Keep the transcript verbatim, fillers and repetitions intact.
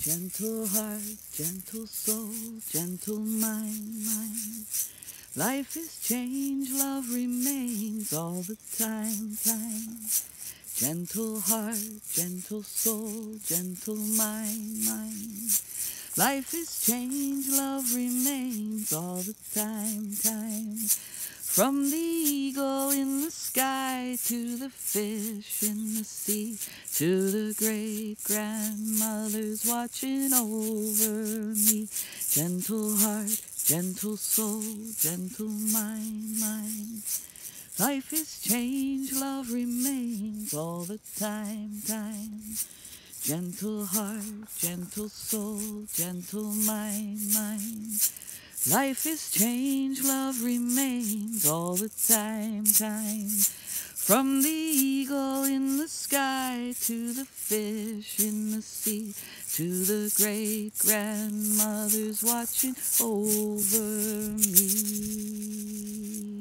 Gentle heart, gentle soul, gentle mind, mind. Life is change, love remains all the time, time. Gentle heart, gentle soul, gentle mind, mind. Life is change, love remains all the time, time. From the eagle in the sky to the fish in the sea, to the great-grandmothers watching over me. Gentle heart, gentle soul, gentle mind, mind. Life is change, love remains all the time, time. Gentle heart, gentle soul, gentle mind, mind. Life is change, love remains all the time, time. From the eagle in the sky to the fish in the sea, to the great-grandmothers watching over me.